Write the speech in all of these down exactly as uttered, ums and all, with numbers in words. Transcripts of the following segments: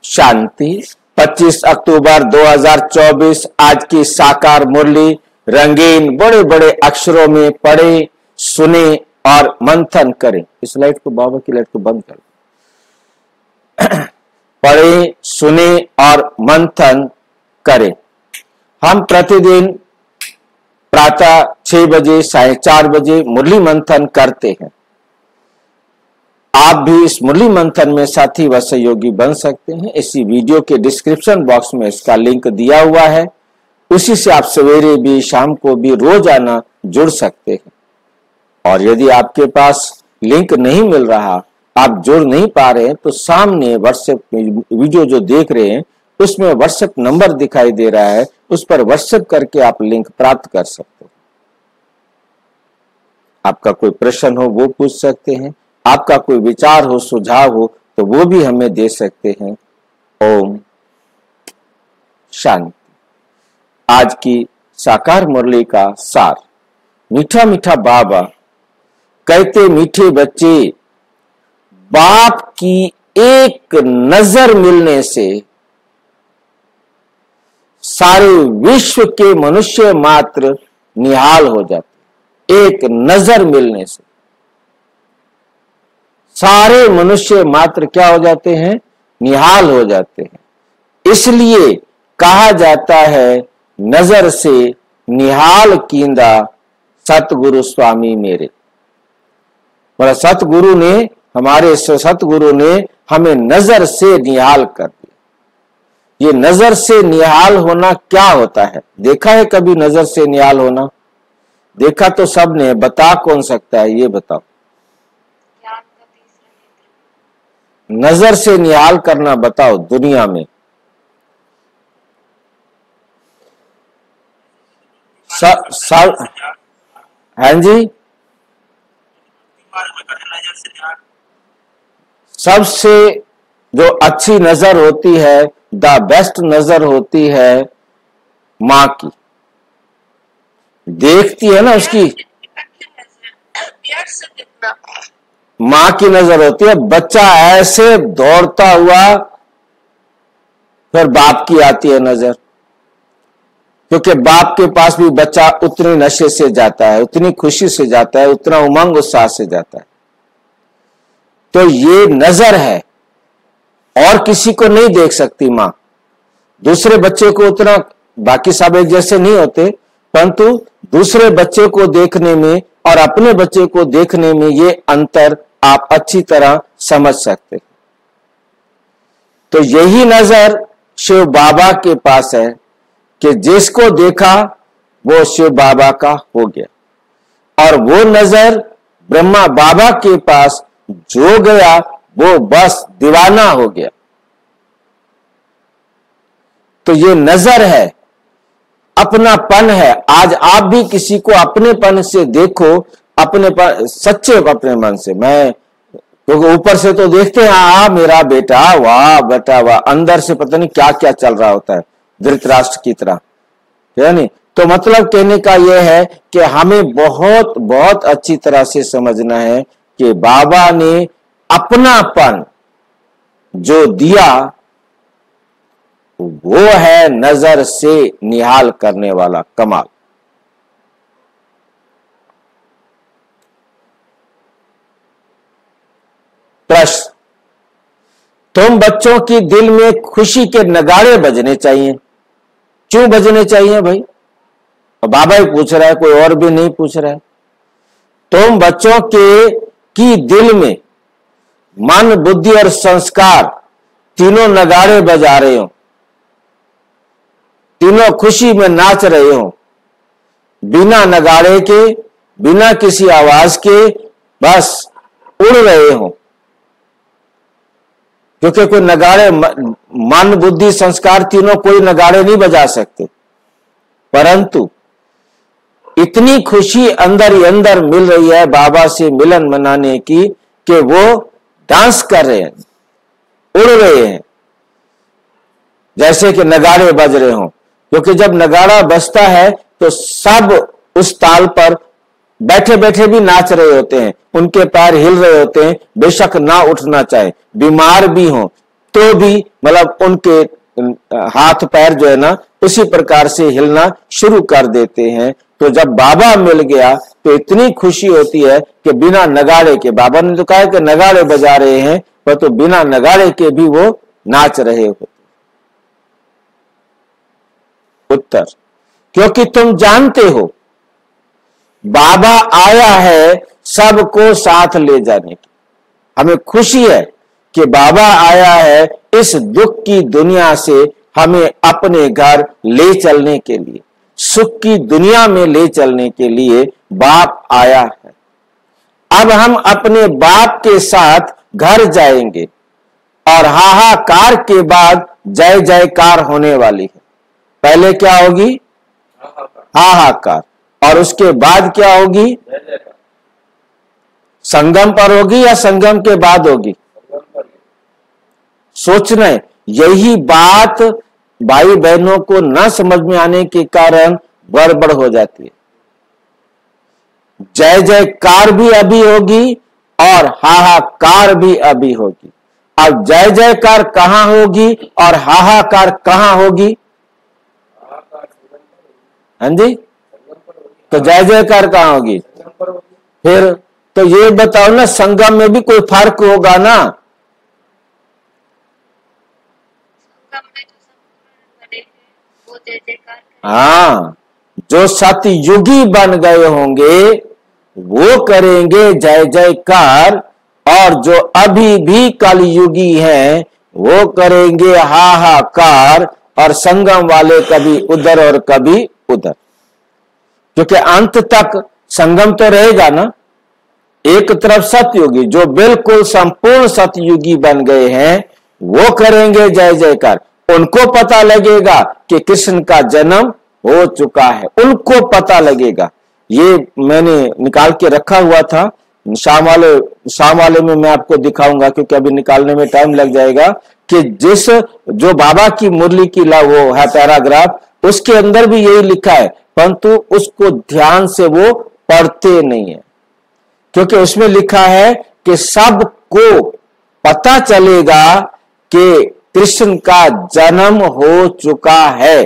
शांति। पच्चीस अक्टूबर दो हज़ार चौबीस आज की साकार मुरली रंगीन बड़े बड़े अक्षरों में पढ़े, सुने और मंथन करें। इस लाइट को, बाबा की लाइट को बंद कर पढ़े, सुने और मंथन करें। हम प्रतिदिन प्रातः छह बजे, साढ़े चार बजे मुरली मंथन करते हैं। आप भी इस मुरली मंथन में साथी व सहयोगी बन सकते हैं। इसी वीडियो के डिस्क्रिप्शन बॉक्स में इसका लिंक दिया हुआ है, उसी से आप सवेरे भी शाम को भी रोजाना जुड़ सकते हैं। और यदि आपके पास लिंक नहीं मिल रहा, आप जुड़ नहीं पा रहे हैं, तो सामने व्हाट्सएप वीडियो जो देख रहे हैं उसमें व्हाट्सएप नंबर दिखाई दे रहा है, उस पर व्हाट्सएप करके आप लिंक प्राप्त कर सकते हैं। आपका कोई प्रश्न हो वो पूछ सकते हैं, आपका कोई विचार हो, सुझाव हो तो वो भी हमें दे सकते हैं। ओम शांति। आज की साकार मुरली का सार। मीठा मीठा बाबा कहते, मीठे बच्चे, बाप की एक नजर मिलने से सारे विश्व के मनुष्य मात्र निहाल हो जाते। एक नजर मिलने से सारे मनुष्य मात्र क्या हो जाते हैं? निहाल हो जाते हैं। इसलिए कहा जाता है, नजर से निहाल कींदा सतगुरु स्वामी मेरे। बोला सतगुरु ने, हमारे सतगुरु ने हमें नजर से निहाल कर दिया। ये नजर से निहाल होना क्या होता है? देखा है कभी नजर से निहाल होना? देखा तो सबने, बता कौन सकता है? ये बताओ। नजर से निहाल करना बताओ दुनिया में। सब हाँ जी, सबसे जो अच्छी नजर होती है, द बेस्ट नजर होती है माँ की। देखती है ना उसकी, माँ की नजर होती है। बच्चा ऐसे दौड़ता हुआ, फिर बाप की आती है नजर, क्योंकि बाप के पास भी बच्चा उतनी नशे से जाता है, उतनी खुशी से जाता है, उतना उमंग उत्साह से जाता है। तो ये नजर है, और किसी को नहीं देख सकती माँ। दूसरे बच्चे को उतना, बाकी सब एक जैसे नहीं होते, परंतु दूसरे बच्चे को देखने में और अपने बच्चे को देखने में ये अंतर आप अच्छी तरह समझ सकते। तो यही नजर शिव बाबा के पास है कि जिसको देखा वो शिव बाबा का हो गया, और वो नजर ब्रह्मा बाबा के पास जो गया वो बस दीवाना हो गया। तो ये नजर है, अपनापन है। आज आप भी किसी को अपनेपन से देखो, अपने पर सच्चे अपने मन से। मैं क्योंकि ऊपर से तो देखते हैं, आ मेरा बेटा, वाह बेटा वाह, अंदर से पता नहीं क्या क्या चल रहा होता है, धृतराष्ट्र की तरह, है नहीं? तो मतलब कहने का यह है कि हमें बहुत बहुत अच्छी तरह से समझना है कि बाबा ने अपनापन जो दिया वो है नजर से निहाल करने वाला कमाल। प्रश्न, तुम बच्चों की दिल में खुशी के नगाड़े बजने चाहिए। क्यों बजने चाहिए भाई? बाबा ही पूछ रहा है, कोई और भी नहीं पूछ रहा है। तुम बच्चों के की दिल में मन, बुद्धि और संस्कार तीनों नगाड़े बजा रहे हो, तीनों खुशी में नाच रहे हो, बिना नगाड़े के, बिना किसी आवाज के, बस उड़ रहे हो। क्योंकि कोई नगाड़े, मन, बुद्धि, संस्कार तीनों कोई नगाड़े नहीं बजा सकते, परंतु इतनी खुशी अंदर ही अंदर मिल रही है बाबा से मिलन मनाने की कि वो डांस कर रहे हैं, उड़ रहे हैं, जैसे कि नगाड़े बज रहे हो। क्योंकि जब नगाड़ा बजता है तो सब उस ताल पर बैठे बैठे भी नाच रहे होते हैं, उनके पैर हिल रहे होते हैं, बेशक ना उठना चाहे, बीमार भी हो तो भी मतलब उनके हाथ पैर जो है ना उसी प्रकार से हिलना शुरू कर देते हैं। तो जब बाबा मिल गया तो इतनी खुशी होती है कि बिना नगाड़े के, बाबा ने तो कहा कि नगाड़े बजा रहे हैं, पर तो बिना नगाड़े के भी वो नाच रहे होते। उत्तर, क्योंकि तुम जानते हो बाबा आया है सबको साथ ले जाने की। हमें खुशी है कि बाबा आया है इस दुख की दुनिया से हमें अपने घर ले चलने के लिए, सुख की दुनिया में ले चलने के लिए बाप आया है। अब हम अपने बाप के साथ घर जाएंगे और हाहाकार के बाद जय जयकार होने वाली है। पहले क्या होगी? हाहाकार। और उसके बाद क्या होगी? संगम पर होगी या संगम के बाद होगी? सोचना है। यही बात भाई बहनों को न समझ में आने के कारण गड़बड़ हो जाती है। जय जयकार भी अभी होगी और हाहाकार भी अभी होगी। अब जय जयकार कहां होगी और हाहाकार कहां होगी? हाँ जी, तो जय जयकार कहां होगी? फिर तो ये बताओ ना, संगम में भी कोई फर्क होगा ना? हाँ, जो सतयुगी बन गए होंगे वो करेंगे जय जयकार, और जो अभी भी कलयुगी हैं वो करेंगे हाहाकार, और संगम वाले कभी उधर और कभी उधर। क्योंकि अंत तक संगम तो रहेगा ना। एक तरफ सतयुगी जो बिल्कुल संपूर्ण सतयुगी बन गए हैं वो करेंगे जय जयकार। उनको पता लगेगा कि कृष्ण का जन्म हो चुका है, उनको पता लगेगा। ये मैंने निकाल के रखा हुआ था, शाम वाले शाम वाले में मैं आपको दिखाऊंगा, क्योंकि अभी निकालने में टाइम लग जाएगा। कि जिस जो बाबा की मुरली की ला वो है पैराग्राफ, उसके अंदर भी यही लिखा है, परंतु उसको ध्यान से वो पढ़ते नहीं है। क्योंकि उसमें लिखा है कि सबको पता चलेगा कि कृष्ण का जन्म हो चुका है,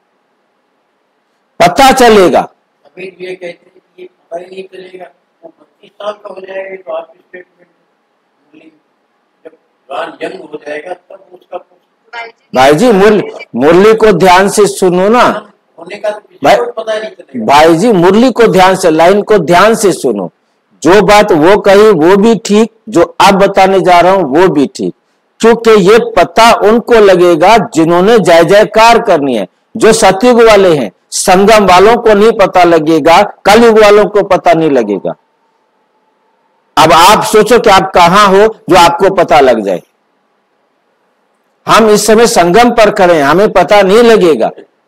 पता चलेगा। अभी ये कहते हैं कि ये पता ही नहीं चलेगा, वो पच्चीस साल का हो जाएगा तो आपकी स्टेटमेंट जब गान जन्म हो जाएगा तब उसका भाई जी मुरली मुरली को ध्यान से सुनो ना होने का तो भाई, पता नहीं चलेगा। भाई जी मुरली को ध्यान से, लाइन को ध्यान से सुनो। जो बात वो कही वो भी ठीक, जो अब बताने जा रहा हूं वो भी ठीक। क्योंकि ये पता उनको लगेगा जिन्होंने जय जयकार करनी है, जो सतयुग वाले हैं। संगम वालों को नहीं पता लगेगा, कलयुग वालों को पता नहीं लगेगा। अब आप सोचो कि आप कहां हो जो आपको पता लग जाए। हम इस समय संगम पर खड़े हैं, हमें पता नहीं लगेगा।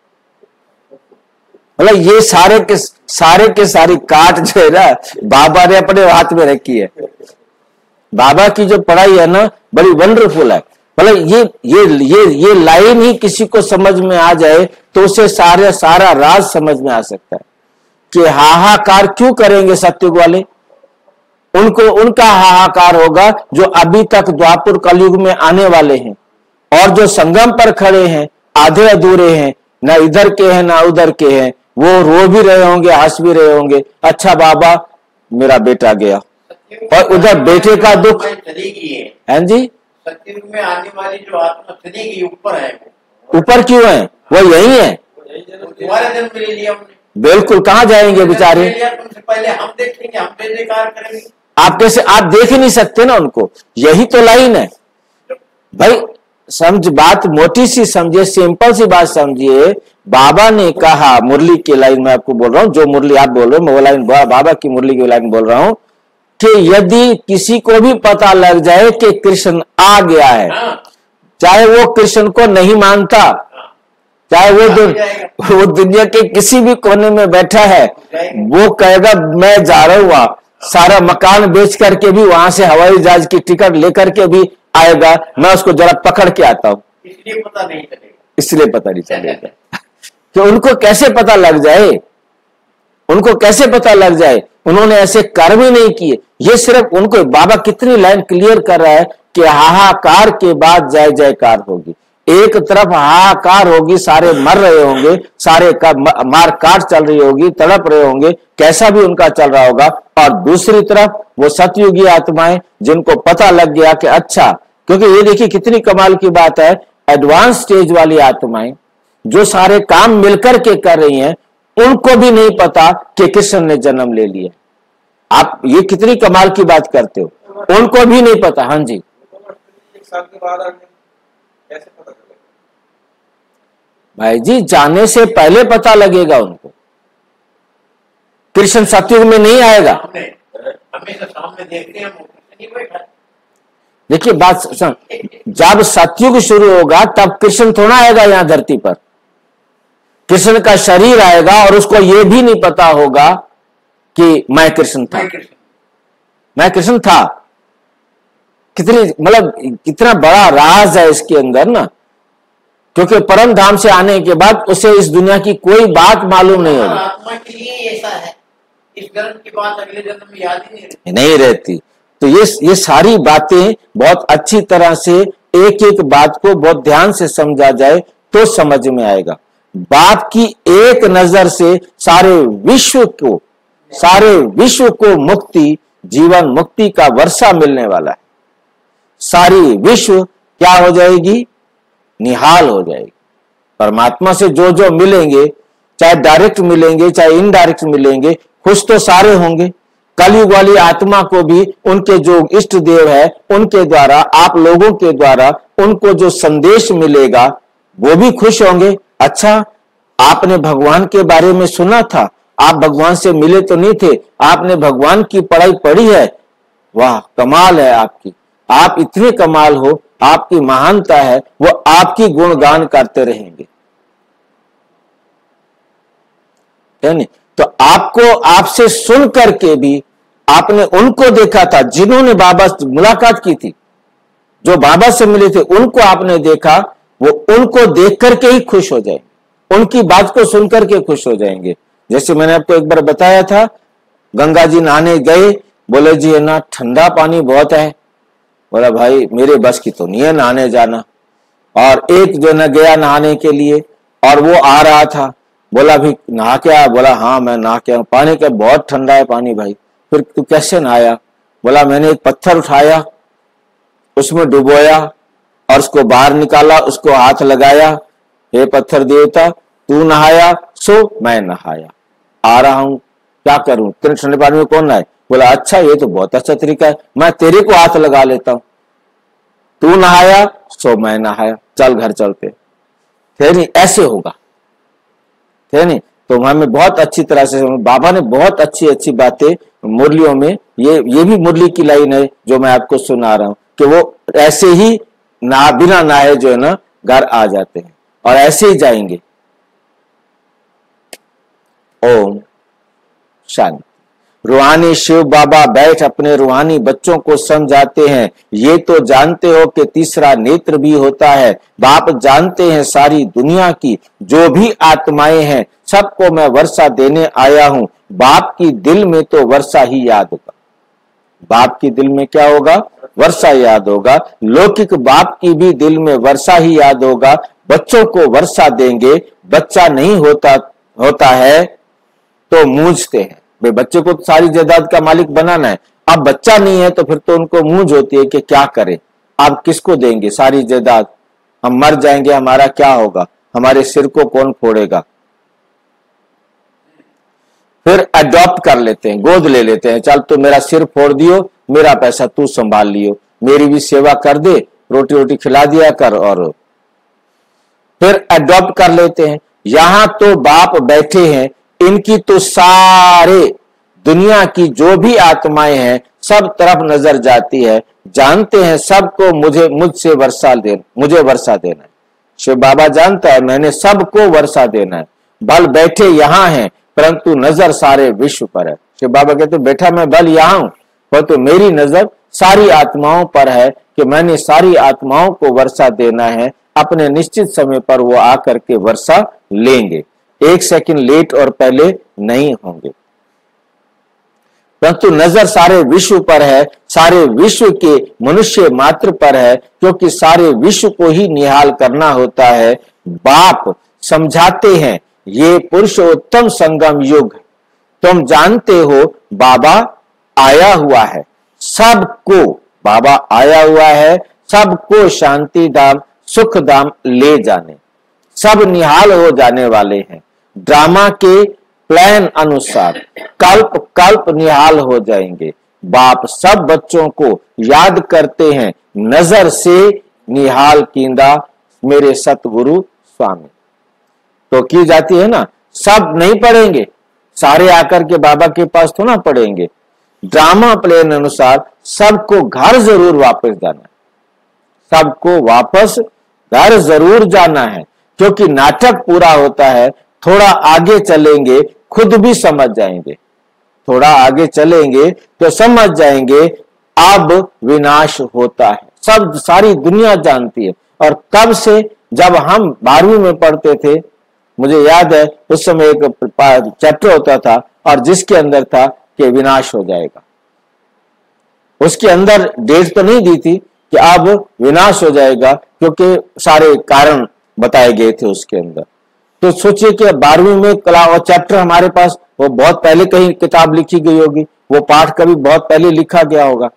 मतलब ये सारे के सारे के सारी काट जो है ना बाबा ने अपने हाथ में रखी है। बाबा की जो पढ़ाई है ना बड़ी वंडरफुल है। मतलब ये ये ये ये लाइन ही किसी को समझ में आ जाए तो उसे सारे सारा राज समझ में आ सकता है कि हाहाकार क्यों करेंगे सतयुग वाले। उनको उनका हाहाकार होगा जो अभी तक द्वापर कलयुग में आने वाले हैं, और जो संगम पर खड़े हैं आधे अधूरे हैं, ना इधर के हैं ना उधर के हैं, वो रो भी रहे होंगे हंस भी रहे होंगे। अच्छा बाबा मेरा बेटा गया, और उधर बेटे का दुख है जी। सतयुग में आने वाली जो आत्मा चली गई ऊपर है, ऊपर क्यों है? वो यही है, दोबारा जन्म ले लिया हमने। बिल्कुल, कहाँ जाएंगे बेचारे? तुमसे पहले हम देखेंगे, हम जय जयकार करेंगे। आप कैसे, आप देख ही नहीं सकते ना उनको। यही तो लाइन है भाई। समझ, बात मोटी सी समझिए, सिंपल सी बात समझिए। बाबा ने कहा, मुरली की लाइन में आपको बोल रहा हूं, जो मुरली आप बोल रहे हो मैं वो लाइन बाबा की मुरली की लाइन बोल रहा हूं कि यदि किसी को भी पता लग जाए कि कृष्ण आ गया है, चाहे वो कृष्ण को नहीं मानता, चाहे वो दु, वो दुनिया के किसी भी कोने में बैठा है, वो कहेगा मैं जा रहा हूं वहां, सारा मकान बेच करके भी वहां से हवाई जहाज की टिकट लेकर के भी आएगा, मैं उसको जरा पकड़ के आता हूं। इसलिए पता नहीं चलेगा, इसलिए पता नहीं चलेगा। तो उनको कैसे पता लग जाए? उनको कैसे पता लग जाए? उन्होंने ऐसे कर्म ही नहीं किए। ये सिर्फ उनको, बाबा कितनी लाइन क्लियर कर रहा है कि हाहाकार के बाद जय जयकार होगी। एक तरफ हाहाकार होगी, सारे मर रहे होंगे, सारे का मार काट चल रही होगी, तड़प रहे होंगे, कैसा भी उनका चल रहा होगा, और दूसरी तरफ वो सतयुगी आत्माएं जिनको पता लग गया कि अच्छा, क्योंकि ये देखिए कितनी कमाल की बात है, एडवांस स्टेज वाली आत्माएं जो सारे काम मिलकर के कर रही हैं, उनको भी नहीं पता कि कृष्ण ने जन्म ले लिया। आप ये कितनी कमाल की बात करते हो, उनको भी नहीं पता। हाँ जी, एक साल के बाद कैसे पता चलेगा? भाई जी, जाने से पहले पता लगेगा उनको। कृष्ण सतयुग में नहीं आएगा। हमेशा सामने देखते हैं, नहीं बैठा। देखिए बात सुन, जब सतयुग शुरू होगा तब कृष्ण थोड़ा आएगा यहां धरती पर। कृष्ण का शरीर आएगा और उसको यह भी नहीं पता होगा कि मैं कृष्ण था, मैं कृष्ण था। कितनी मतलब कितना बड़ा राज है इसके अंदर ना, क्योंकि परम धाम से आने के बाद उसे इस दुनिया की कोई बात मालूम नहीं होगी। आत्मा के लिए ऐसा है, इस जन्म की बात अगले जन्म में याद ही नहीं रहती। नहीं रहती। तो ये ये सारी बातें बहुत अच्छी तरह से एक एक बात को बहुत ध्यान से समझा जाए तो समझ में आएगा। बाप की एक नजर से सारे विश्व को सारे विश्व को मुक्ति, जीवन मुक्ति का वर्षा मिलने वाला है। सारी विश्व क्या हो जाएगी? निहाल हो जाएगी। परमात्मा से जो जो मिलेंगे, चाहे डायरेक्ट मिलेंगे चाहे इनडायरेक्ट मिलेंगे, खुश तो सारे होंगे। कलयुग वाली आत्मा को भी उनके जो इष्ट देव है उनके द्वारा, आप लोगों के द्वारा उनको जो संदेश मिलेगा वो भी खुश होंगे। अच्छा, आपने भगवान के बारे में सुना था, आप भगवान से मिले तो नहीं थे, आपने भगवान की पढ़ाई पढ़ी है, वाह कमाल है आपकी, आप इतने कमाल हो, आपकी महानता है, वो आपकी गुणगान करते रहेंगे। है नहीं? तो आपको आपसे सुन करके भी आपने उनको देखा था जिन्होंने बाबा से मुलाकात की थी, जो बाबा से मिले थे उनको आपने देखा, वो उनको देख करके ही खुश हो जाएंगे, उनकी बात को सुनकर के खुश हो जाएंगे। जैसे मैंने आपको एक बार बताया था, गंगा जी नहाने गए, बोले जी है ना ठंडा पानी बहुत है, बोला भाई मेरे बस की तो नहीं है नहाने जाना। और एक जो न गया नहाने के लिए और वो आ रहा था, बोला भी नहा के आया, बोला हाँ मैं नहा के आया, पानी का बहुत ठंडा है पानी भाई। फिर तू कैसे नहाया? बोला मैंने एक पत्थर उठाया, उसमें डुबोया और उसको बाहर निकाला, उसको हाथ लगाया, हे पत्थर देवता तू नहाया सो मैं नहाया, आ रहा हूं, क्या करूं, तेरे ठंडे पानी में कौन नहाए? बोला अच्छा ये तो बहुत अच्छा तरीका है, मैं तेरे को हाथ लगा लेता हूं, तू नहाया सो मैं नहाया, चल घर चलते। थे नहीं, ऐसे होगा, थे नहीं। तो हमें बहुत अच्छी तरह से बाबा ने बहुत अच्छी अच्छी बातें मुरलियों में, ये ये भी मुरली की लाइन है जो मैं आपको सुना रहा हूं कि वो ऐसे ही ना बिना नहाए जो है ना घर आ जाते हैं और ऐसे ही जाएंगे। ओम शांति। रूहानी शिव बाबा बैठ अपने रूहानी बच्चों को समझाते हैं, ये तो जानते हो कि तीसरा नेत्र भी होता है। बाप जानते हैं सारी दुनिया की जो भी आत्माएं हैं सबको मैं वर्षा देने आया हूं। बाप की दिल में तो वर्षा ही याद होगा। बाप की दिल में क्या होगा? वर्षा याद होगा। लौकिक बाप की भी दिल में वर्षा ही याद होगा। बच्चों को वर्षा देंगे, बच्चा नहीं होता होता है तो मूंझते हैं। भाई बच्चे को तो सारी जायदाद का मालिक बनाना है, अब बच्चा नहीं है तो फिर तो उनको मूंझ होती है कि क्या करें, अब किसको देंगे सारी जायदाद, हम मर जाएंगे, हमारा क्या होगा, हमारे सिर को कौन फोड़ेगा। फिर अडॉप्ट कर लेते हैं, गोद ले लेते हैं, चल तू मेरा सिर फोड़ दियो, मेरा पैसा तू संभाल लियो, मेरी भी सेवा कर दे, रोटी रोटी खिला दिया कर। और फिर अडॉप्ट कर लेते हैं। यहां तो बाप बैठे हैं, इनकी तो सारे दुनिया की जो भी आत्माएं हैं सब तरफ नजर जाती है, जानते हैं सबको मुझे मुझसे वर्षा देना, मुझे वर्षा देना है। शिव बाबा जानता है मैंने सबको वर्षा देना है। बल बैठे यहां हैं परंतु नजर सारे विश्व पर है। शिव बाबा कहते बैठा मैं बल यहां हूं परंतु तो मेरी नजर सारी आत्माओं पर है कि मैंने सारी आत्माओं को वर्षा देना है। अपने निश्चित समय पर वो आकर के वर्षा लेंगे, एक सेकंड लेट और पहले नहीं होंगे। परंतु नजर सारे विश्व पर है, सारे विश्व के मनुष्य मात्र पर है, क्योंकि सारे विश्व को ही निहाल करना होता है। बाप समझाते हैं, ये पुरुषोत्तम संगम युग, तुम जानते हो बाबा आया हुआ है, सबको बाबा आया हुआ है, सबको शांति धाम सुख धाम ले जाने, सब निहाल हो जाने वाले हैं। ड्रामा के प्लान अनुसार कल्प कल्प निहाल हो जाएंगे। बाप सब बच्चों को याद करते हैं, नजर से निहाल कींदा मेरे सतगुरु स्वामी। तो की जाती है ना, सब नहीं पढ़ेंगे, सारे आकर के बाबा के पास तो ना पढ़ेंगे। ड्रामा प्लान अनुसार सबको घर जरूर वापस जाना है, सबको वापस घर जरूर जाना है, क्योंकि नाटक पूरा होता है। थोड़ा आगे चलेंगे खुद भी समझ जाएंगे, थोड़ा आगे चलेंगे तो समझ जाएंगे अब विनाश होता है, सब सारी दुनिया जानती है। और कब से, जब हम बारहवीं में पढ़ते थे, मुझे याद है उस समय एक चैप्टर होता था और जिसके अंदर था कि विनाश हो जाएगा, उसके अंदर डेट तो नहीं दी थी कि अब विनाश हो जाएगा, क्योंकि सारे कारण बताए गए थे उसके अंदर। तो सोचिए कि बारहवीं में कला और चैप्टर हमारे पास, वो बहुत पहले कहीं किताब लिखी गई होगी, वो पाठ कभी बहुत पहले लिखा गया होगा।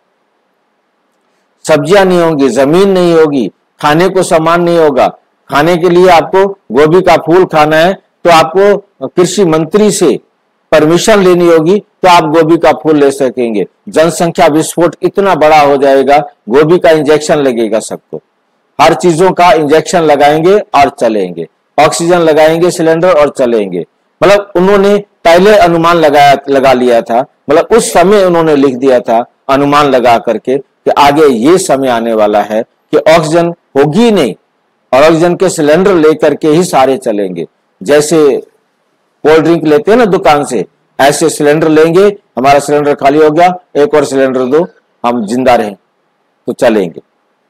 सब्जियां नहीं होंगी, जमीन नहीं होगी, खाने को सामान नहीं होगा। खाने के लिए आपको गोभी का फूल खाना है तो आपको कृषि मंत्री से परमिशन लेनी होगी, तो आप गोभी का फूल ले सकेंगे। जनसंख्या विस्फोट इतना बड़ा हो जाएगा, गोभी का इंजेक्शन लगेगा सबको, हर चीजों का इंजेक्शन लगाएंगे और चलेंगे, ऑक्सीजन लगाएंगे सिलेंडर और चलेंगे। मतलब उन्होंने पहले अनुमान लगाया लगा लिया था, मतलब उस समय उन्होंने लिख दिया था अनुमान लगा करके कि आगे ये समय आने वाला है कि ऑक्सीजन होगी नहीं और ऑक्सीजन के सिलेंडर लेकर के ही सारे चलेंगे। जैसे कोल्ड ड्रिंक लेते हैं ना दुकान से, ऐसे सिलेंडर लेंगे, हमारा सिलेंडर खाली हो गया, एक और सिलेंडर दो, हम जिंदा रहें तो चलेंगे।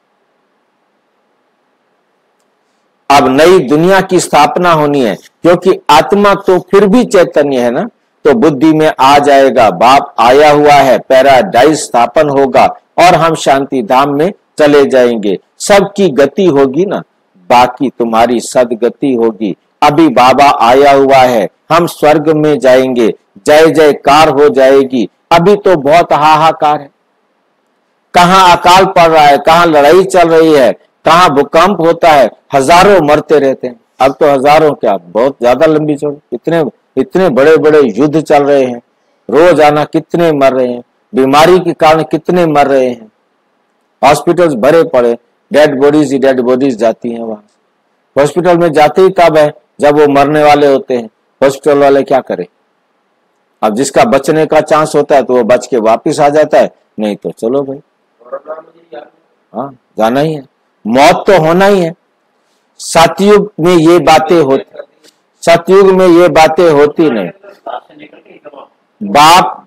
अब नई दुनिया की स्थापना होनी है, क्योंकि आत्मा तो फिर भी चैतन्य है ना, तो बुद्धि में आ जाएगा बाप आया हुआ है, पैराडाइज स्थापन होगा और हम शांति धाम में चले जाएंगे। सबकी गति होगी ना, बाकी तुम्हारी सदगति होगी। अभी बाबा आया हुआ है, हम स्वर्ग में जाएंगे, जय जयकार हो जाएगी। अभी तो बहुत हाहाकार है, कहां अकाल पड़ रहा है, कहां लड़ाई चल रही है, कहां भूकंप होता है, हजारों मरते रहते हैं। अब तो हजारों क्या, बहुत ज्यादा लंबी चौड़ी, इतने इतने बड़े बड़े युद्ध चल रहे हैं, रोजाना कितने मर रहे हैं, बीमारी के कारण कितने मर रहे हैं, हॉस्पिटल्स भरे पड़े, डेड बॉडीज ही डेड बॉडीज जाती हैं वहां। हॉस्पिटल में जाते ही तब है जब वो मरने वाले होते हैं, हॉस्पिटल वाले क्या करें। अब जिसका बचने का चांस होता है तो वो बच के वापिस आ जाता है, नहीं तो चलो भाई हाँ जाना ही है, मौत तो होना ही है। सतयुग में ये बातें होती, सतयुग में ये बातें होती नहीं। बाप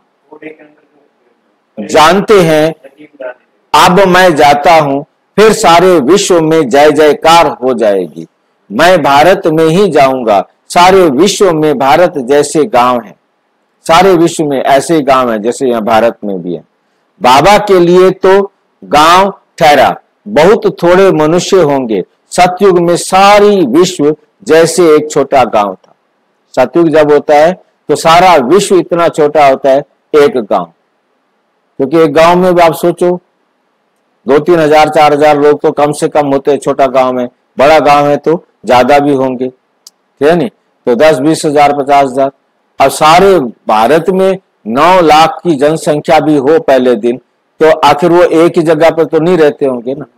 जानते हैं अब मैं जाता हूं, फिर सारे विश्व में जय जयकार हो जाएगी। मैं भारत में ही जाऊंगा, सारे विश्व में भारत जैसे गांव हैं, सारे विश्व में ऐसे गांव हैं जैसे यहाँ भारत में भी है। बाबा के लिए तो गांव ठहरा, बहुत थोड़े मनुष्य होंगे। सतयुग में सारी विश्व जैसे एक छोटा गांव था। सतयुग जब होता है तो सारा विश्व इतना छोटा होता है, एक गांव। क्योंकि एक गांव में भी आप सोचो दो तीन हजार चार हजार लोग तो कम से कम होते हैं छोटा गांव में, बड़ा गांव है तो ज्यादा भी होंगे, ठीक है नहीं, तो दस बीस हजार पचास हजार। अब सारे भारत में नौ लाख की जनसंख्या भी हो पहले दिन, तो आखिर वो एक ही जगह पर तो नहीं रहते होंगे ना,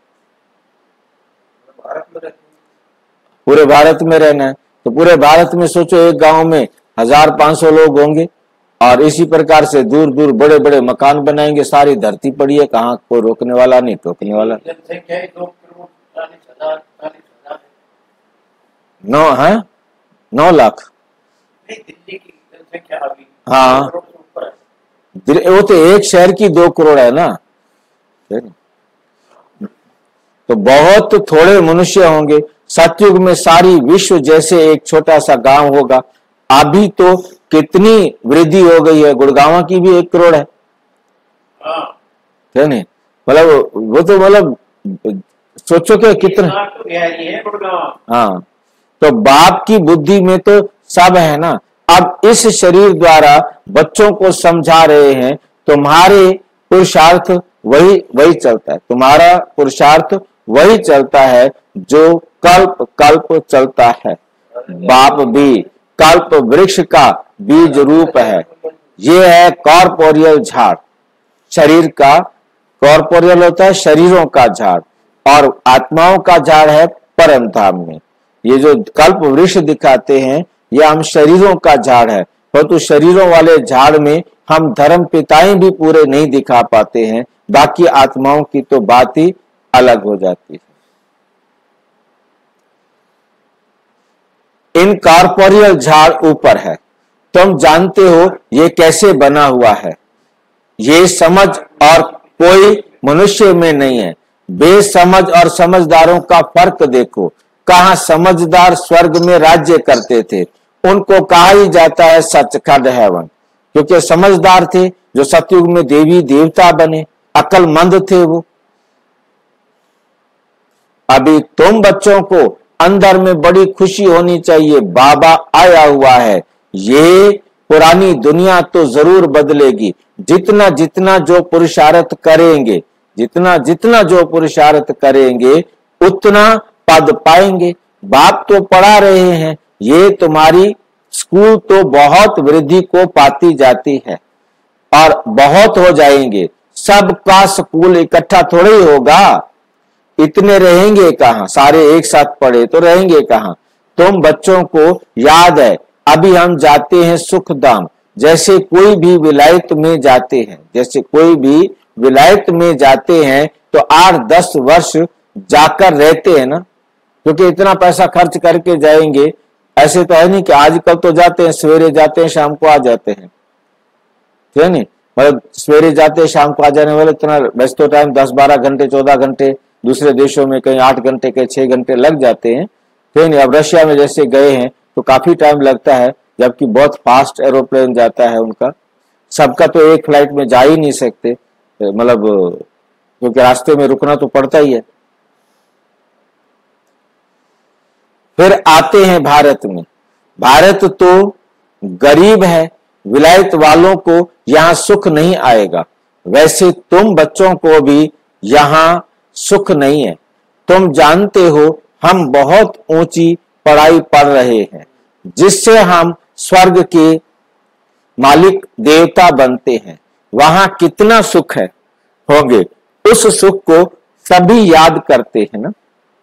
भारत में रहते हैं। पूरे भारत में रहना है तो पूरे भारत में सोचो एक गांव में हजार पांच सौ लोग होंगे और इसी प्रकार से दूर दूर बड़े बड़े मकान बनाएंगे। सारी धरती पड़ी है, कहाँ कोई रोकने वाला नहीं टोकने वाला। जनसंख्या ही दो करोड़ चालीस हजार चालीस हजार है। नौ है नौ लाख नहीं, दिल्ली की जनसंख्या अभी हाँ। दो करोड़ से ऊपर है। दिल- वो तो एक शहर की दो करोड़ है ना, ठीक है? तो बहुत थोड़े मनुष्य होंगे। सतयुग में सारी विश्व जैसे एक छोटा सा गांव होगा। अभी तो कितनी वृद्धि हो गई है। गुड़गांव की भी एक करोड़ है, हाँ क्या नहीं? मतलब वो तो मतलब सोचो कि कितना, तो बिहारी है गुड़गांव। हाँ, तो बाप की बुद्धि में तो सब है ना। अब इस शरीर द्वारा बच्चों को समझा रहे हैं, तुम्हारे पुरुषार्थ वही वही चलता है, तुम्हारा पुरुषार्थ वही चलता है जो कल्प कल्प चलता है। बाप भी कल्प वृक्ष का बीज रूप है। ये है कॉर्पोरियल झाड़, शरीर का कॉर्पोरियल होता है शरीरों का झाड़, और आत्माओं का झाड़ है परम धाम में। ये जो कल्प वृक्ष दिखाते हैं ये हम शरीरों का झाड़ है, परंतु शरीरों वाले झाड़ में हम धर्म पिताएं भी पूरे नहीं दिखा पाते हैं, बाकी आत्माओं की तो बात ही अलग हो जाती है। इन कॉर्पोरियल झाड़ ऊपर है, तुम जानते हो ये कैसे बना हुआ है। ये समझ और कोई मनुष्य में नहीं है। बेसमझ और समझदारों का फर्क देखो। कहा समझदार स्वर्ग में राज्य करते थे, उनको कहा ही जाता है सचखंड हेवन, क्योंकि समझदार थे, जो सतयुग में देवी देवता बने, अक्लमंद थे वो। अभी तुम बच्चों को अंदर में बड़ी खुशी होनी चाहिए, बाबा आया हुआ है। ये पुरानी दुनिया तो जरूर बदलेगी। जितना जितना जो पुरुषार्थ करेंगे, जितना जितना जो पुरुषार्थ करेंगे उतना पद पाएंगे। बाप तो पढ़ा रहे हैं, ये तुम्हारी स्कूल तो बहुत वृद्धि को पाती जाती है और बहुत हो जाएंगे। सबका स्कूल इकट्ठा थोड़ा ही होगा, इतने रहेंगे कहाँ, सारे एक साथ पढ़े तो रहेंगे कहाँ। तुम बच्चों को याद है, अभी हम जाते हैं सुखधाम, जैसे कोई भी विलायत में जाते हैं, जैसे कोई भी विलायत में जाते हैं तो आठ दस वर्ष जाकर रहते हैं ना, क्योंकि इतना पैसा खर्च करके जाएंगे। ऐसे तो है नहीं कि आजकल तो जाते हैं, सवेरे जाते हैं शाम को आ जाते हैं, ठीक है नहीं? मतलब सवेरे जाते हैं शाम को आ जाने वाले, इतना वैसे तो टाइम दस बारह घंटे चौदह घंटे, दूसरे देशों में कहीं आठ घंटे कहीं छह घंटे लग जाते हैं, ठीक नहीं? अब रशिया में जैसे गए हैं तो काफी टाइम लगता है, जबकि बहुत फास्ट एरोप्लेन जाता है उनका। सबका तो एक फ्लाइट में जा ही नहीं सकते, मतलब क्योंकि रास्ते में रुकना तो पड़ता ही है। फिर आते हैं भारत में। भारत तो गरीब है, विलायत वालों को यहां सुख नहीं आएगा। वैसे तुम बच्चों को भी यहां सुख नहीं है। तुम जानते हो हम बहुत ऊंची पढ़ाई पढ़ रहे हैं, जिससे हम स्वर्ग के मालिक देवता बनते हैं। वहां कितना सुख है होंगे, उस सुख को सभी याद करते हैं ना।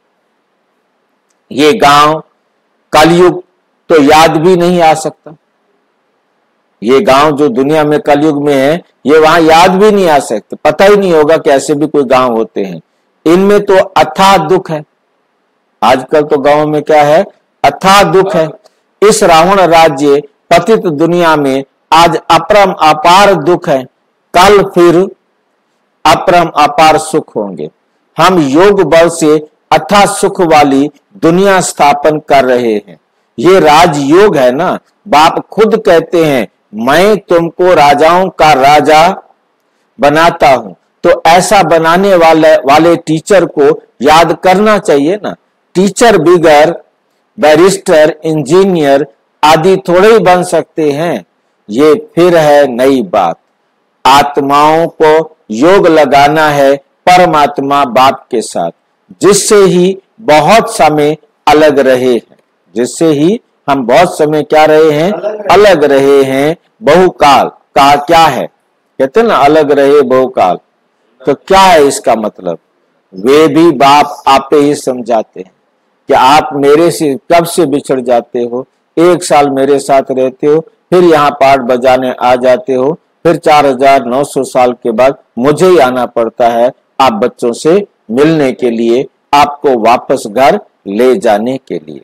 ये गांव कलयुग तो याद भी नहीं आ सकता। ये गांव जो दुनिया में कलयुग में है, ये वहां याद भी नहीं आ सकते, पता ही नहीं होगा कि ऐसे भी कोई गांव होते हैं। इनमें तो अथाह दुख है। आजकल तो गांव में क्या है, अथाह दुख है। इस रावण राज्य पतित दुनिया में आज अपरम अपार दुख है, कल फिर अपरम अपार सुख होंगे। हम योग बल से अथाह सुख वाली दुनिया स्थापन कर रहे हैं। ये राजयोग है ना। बाप खुद कहते हैं मैं तुमको राजाओं का राजा बनाता हूं, तो ऐसा बनाने वाले वाले टीचर को याद करना चाहिए ना। टीचर बिगर बैरिस्टर इंजीनियर आदि थोड़े ही बन सकते हैं। ये फिर है नई बात। आत्माओं को योग लगाना है परमात्मा बाप के साथ, जिससे ही बहुत समय अलग रहे हैं, जिससे ही हम बहुत समय क्या रहे हैं, अलग रहे हैं बहुकाल। का क्या है, कहते हैं ना अलग रहे बहुकाल, तो क्या है इसका मतलब? वे भी बाप आपे ही समझाते हैं कि आप मेरे से कब से बिछड़ जाते हो, एक साल मेरे साथ रहते हो, फिर यहाँ पाठ बजाने आ जाते हो, फिर चार हजार नौ सौ साल के बाद मुझे ही आना पड़ता है आप बच्चों से मिलने के लिए, आपको वापस घर ले जाने के लिए।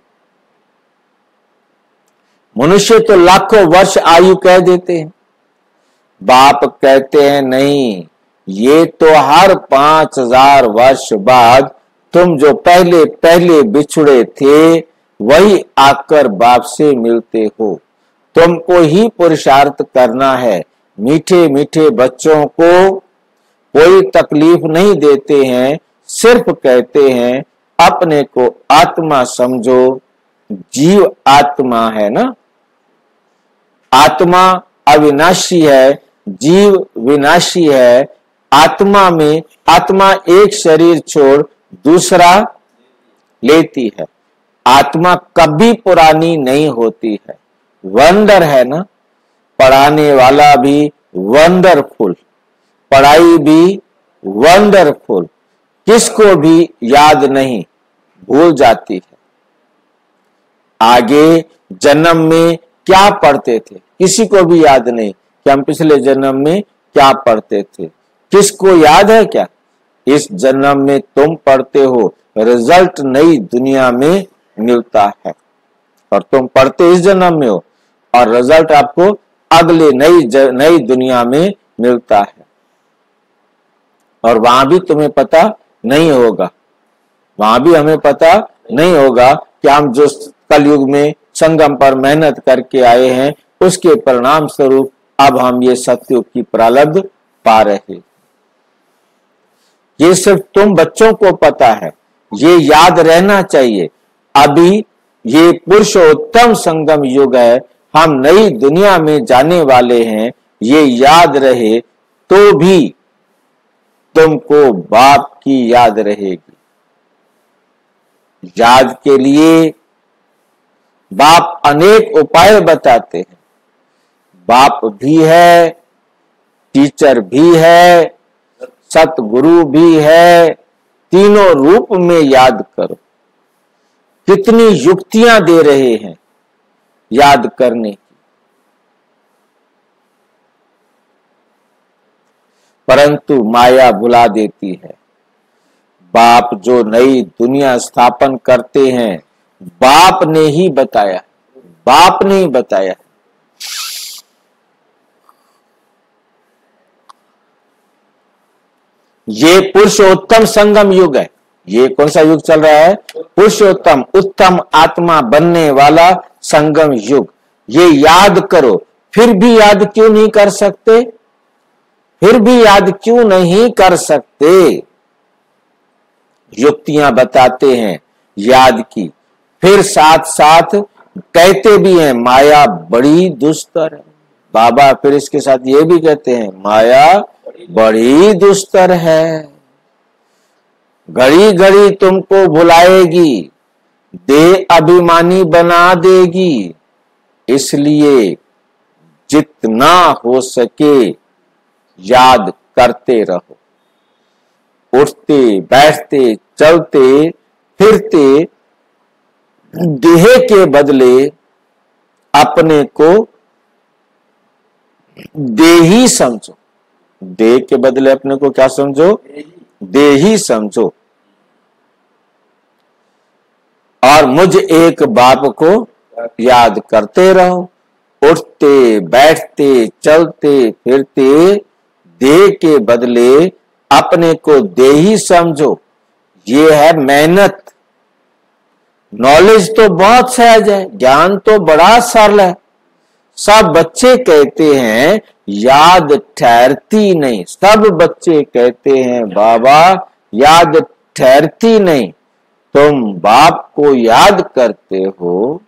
मनुष्य तो लाखों वर्ष आयु कह देते हैं, बाप कहते हैं नहीं, ये तो हर पांच हजार वर्ष बाद तुम जो पहले पहले बिछड़े थे वही आकर बाप से मिलते हो। तुमको ही पुरुषार्थ करना है। मीठे मीठे बच्चों को कोई तकलीफ नहीं देते हैं, सिर्फ कहते हैं अपने को आत्मा समझो। जीव आत्मा है ना, आत्मा अविनाशी है, जीव विनाशी है। आत्मा में आत्मा एक शरीर छोड़ दूसरा लेती है। आत्मा कभी पुरानी नहीं होती है। वंडर है ना, पढ़ाने वाला भी वंडरफुल, पढ़ाई भी वंडरफुल, किसको भी याद नहीं, भूल जाती है। आगे जन्म में क्या पढ़ते थे किसी को भी याद नहीं कि हम पिछले जन्म में क्या पढ़ते थे। किसको याद है क्या? इस जन्म में तुम पढ़ते हो, रिजल्ट नई दुनिया में मिलता है, और तुम पढ़ते इस जन्म में हो और रिजल्ट आपको अगले नई नई दुनिया में मिलता है। और वहां भी तुम्हें पता नहीं होगा, वहां भी हमें पता नहीं होगा कि हम जो कलयुग में संगम पर मेहनत करके आए हैं उसके परिणाम स्वरूप अब हम ये सत्युग की प्रारब्ध पा रहे। ये सिर्फ तुम बच्चों को पता है, ये याद रहना चाहिए। अभी ये पुरुषोत्तम संगम युग है, हम नई दुनिया में जाने वाले हैं, ये याद रहे तो भी तुमको बाप की याद रहेगी। याद के लिए बाप अनेक उपाय बताते हैं। बाप भी है, टीचर भी है, सतगुरु भी है, तीनों रूप में याद करो। कितनी युक्तियां दे रहे हैं याद करने की, परंतु माया भुला देती है। बाप जो नई दुनिया स्थापन करते हैं बाप ने ही बताया, बाप ने ही बताया। ये पुरुषोत्तम संगम युग है। ये कौन सा युग चल रहा है? पुरुषोत्तम, उत्तम आत्मा बनने वाला संगम युग। ये याद करो। फिर भी याद क्यों नहीं कर सकते? फिर भी याद क्यों नहीं कर सकते? युक्तियां बताते हैं याद की, फिर साथ साथ कहते भी हैं माया बड़ी दुस्तर है। बाबा फिर इसके साथ ये भी कहते हैं माया बड़ी दुस्तर है, घड़ी घड़ी तुमको भुलाएगी, दे अभिमानी बना देगी। इसलिए जितना हो सके याद करते रहो। उठते बैठते चलते फिरते देह के बदले अपने को देही समझो। देह के बदले अपने को क्या समझो? देही समझो। और मुझ एक बाप को याद करते रहो। उठते बैठते चलते फिरते देह के बदले अपने को देही समझो। ये है मेहनत। नॉलेज तो बहुत सहज है, ज्ञान तो बड़ा सरल है। सब बच्चे कहते हैं याद ठहरती नहीं। सब बच्चे कहते हैं बाबा याद ठहरती नहीं। तुम बाप को याद करते हो,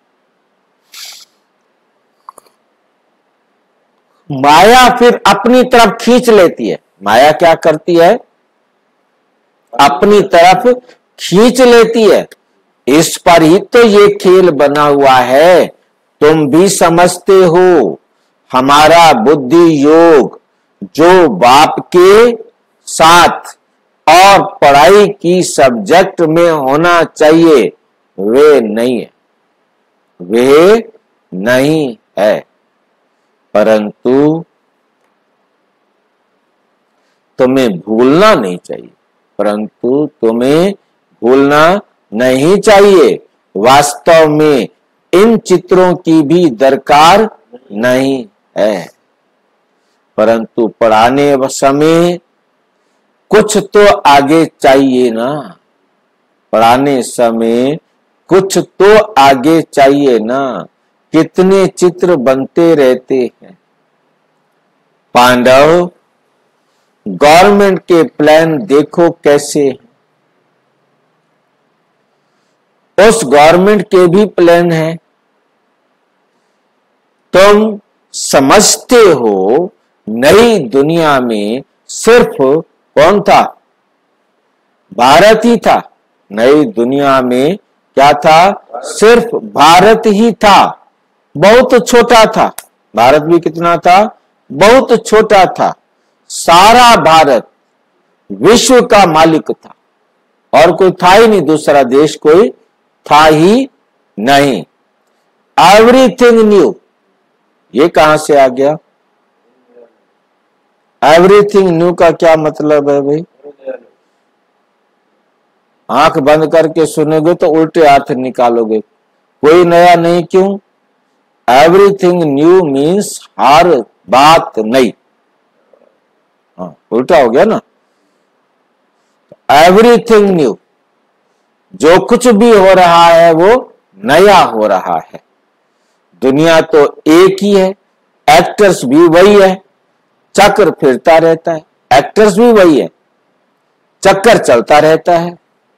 माया फिर अपनी तरफ खींच लेती है। माया क्या करती है? अपनी तरफ खींच लेती है। इस पर ही तो ये खेल बना हुआ है। तुम भी समझते हो हमारा बुद्धि योग जो बाप के साथ और पढ़ाई की सब्जेक्ट में होना चाहिए वे नहीं है, वे नहीं है। परंतु तुम्हें भूलना नहीं चाहिए, परंतु तुम्हें भूलना नहीं चाहिए। वास्तव में इन चित्रों की भी दरकार नहीं है, परंतु पढ़ाने समय कुछ तो आगे चाहिए ना। पढ़ाने समय कुछ तो आगे चाहिए ना। कितने चित्र बनते रहते हैं। पांडव, गवर्नमेंट के प्लान देखो कैसे हैं। उस गवर्नमेंट के भी प्लान है। तुम समझते हो नई दुनिया में सिर्फ कौन था? भारत ही था। नई दुनिया में क्या था? सिर्फ भारत ही था। बहुत छोटा था। भारत भी कितना था? बहुत छोटा था। सारा भारत विश्व का मालिक था और कोई था ही नहीं, दूसरा देश कोई था ही नहीं। एवरीथिंग न्यू, ये कहां से आ गया? एवरीथिंग न्यू का क्या मतलब है भाई? आंख बंद करके सुनोगे तो उल्टे अर्थ निकालोगे। कोई नया नहीं, क्यों? एवरीथिंग न्यू मीन्स हर बात नई। हाँ, उल्टा हो गया ना। एवरीथिंग न्यू, जो कुछ भी हो रहा है वो नया हो रहा है। दुनिया तो एक ही है, एक्टर्स भी वही है, चक्र फिरता रहता है। एक्टर्स भी वही है, चक्कर चलता रहता है।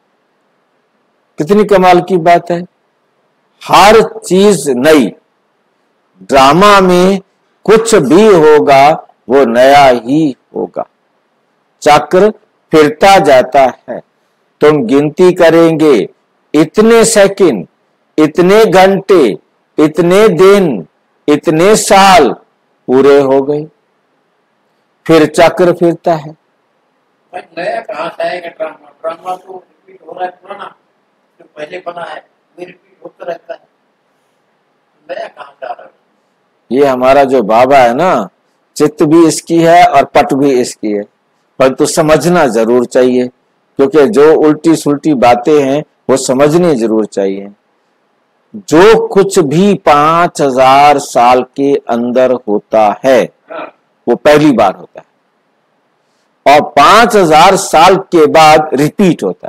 कितनी कमाल की बात है। हर चीज नई। ड्रामा में कुछ भी होगा वो नया ही होगा। चक्र फिरता जाता है। तुम गिनती करेंगे, इतने सेकंड, इतने घंटे, इतने दिन, इतने साल पूरे हो गए, फिर चक्र फिरता है। नया कहाँ से आएगा? ड्रामा ड्रामा तो रिपीट हो रहा है, पुराना जो पहले बना है वो रिपीट होता रहता है। नया कहाँ से आ रहा है? ये हमारा जो बाबा है ना, चित्त भी इसकी है और पट भी इसकी है, परंतु समझना जरूर चाहिए, क्योंकि जो उल्टी सुल्टी बातें हैं वो समझनी जरूर चाहिए। जो कुछ भी पांच हजार साल के अंदर होता है वो पहली बार होता है और पांच हजार साल के बाद रिपीट होता है।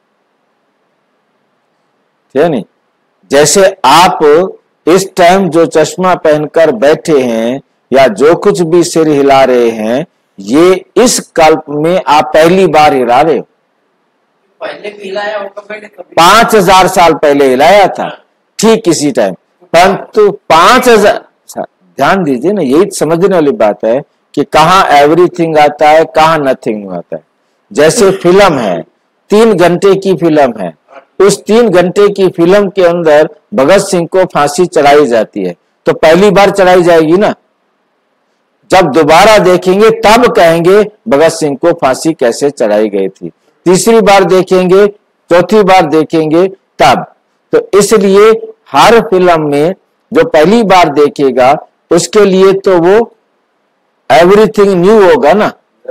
ठीक है नहीं? जैसे आप इस टाइम जो चश्मा पहनकर बैठे हैं या जो कुछ भी सिर हिला रहे हैं, ये इस कल्प में आप पहली बार हिला रहे हो। पहले भी हिलाया होगा मैंने कभी? पांच हजार साल पहले हिलाया था, ठीक इसी टाइम। परंतु पांच हजार, ध्यान दीजिए ना, यही समझने वाली बात है कि कहाँ एवरीथिंग आता है, कहाँ नथिंग आता है। जैसे फिल्म है, तीन घंटे की फिल्म है, उस तीन घंटे की फिल्म के अंदर भगत सिंह को फांसी चढ़ाई जाती है, तो पहली बार चढ़ाई जाएगी ना। जब दोबारा देखेंगे तब कहेंगे भगत सिंह को फांसी कैसे चढ़ाई गई थी। तीसरी बार देखेंगे, चौथी बार देखेंगे तब। तो इसलिए हर फिल्म में जो पहली बार देखेगा उसके लिए तो वो एवरीथिंग न्यू होगा ना।